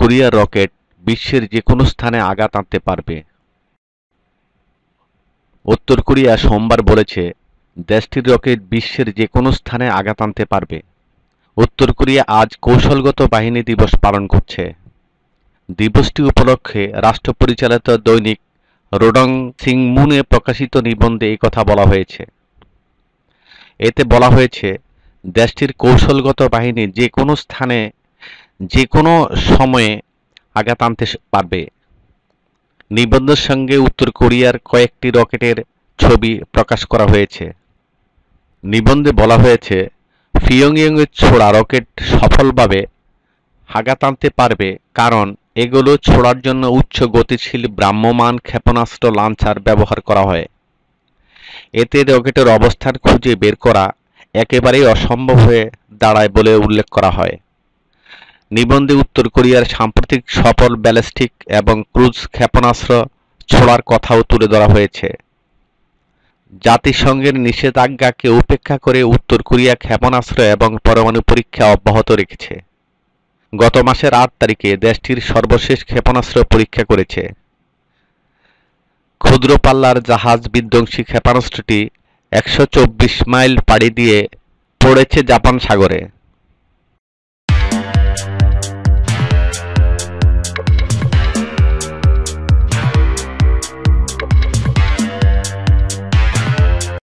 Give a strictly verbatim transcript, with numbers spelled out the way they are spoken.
কোরিয়ার রকেট বিশ্বের যে কোনো স্থানে আঘাত আনতে পারবে। উত্তর কোরিয়া সোমবার বলেছে, দেশটির রকেট বিশ্বের যে কোনো স্থানে আঘাত আনতে পারবে। উত্তর কোরিয়া আজ কৌশলগত বাহিনী দিবস পালন করছে। দিবসটি উপলক্ষে রাষ্ট্র পরিচালিত দৈনিক রোডং সিংমুনে প্রকাশিত নিবন্ধে এই কথা বলা হয়েছে। এতে বলা হয়েছে, দেশটির কৌশলগত বাহিনী যে কোনো স্থানে যে কোনো সময়ে আঘাত আনতে পারবে। নিবন্ধের সঙ্গে উত্তর কোরিয়ার কয়েকটি রকেটের ছবি প্রকাশ করা হয়েছে। নিবন্ধে বলা হয়েছে, পিয়ংইয়ংয়ের ছোড়া রকেট সফলভাবে আঘাত আনতে পারবে কারণ এগুলো ছোড়ার জন্য উচ্চ গতিশীল ভ্রাম্যমাণ ক্ষেপণাস্ত্র লঞ্চার ব্যবহার করা হয়। এতে রকেটের অবস্থান খুঁজে বের করা একেবারেই অসম্ভব হয়ে দাঁড়ায় বলে উল্লেখ করা হয়। নিবন্ধে উত্তর কোরিয়ার সাম্প্রতিক সফল ব্যালিস্টিক এবং ক্রুজ ক্ষেপণাস্ত্র ছোড়ার কথাও তুলে ধরা হয়েছে। জাতিসংঘের নিষেধাজ্ঞাকে উপেক্ষা করে উত্তর কোরিয়া ক্ষেপণাস্ত্র এবং পরমাণু পরীক্ষা অব্যাহত রেখেছে। গত মাসের আট তারিখে দেশটির সর্বশেষ ক্ষেপণাস্ত্র পরীক্ষা করেছে। ক্ষুদ্র পাল্লার জাহাজ বিধ্বংসী ক্ষেপণাস্ত্রটি একশো চব্বিশ মাইল পাড়ি দিয়ে পড়েছে জাপান সাগরে।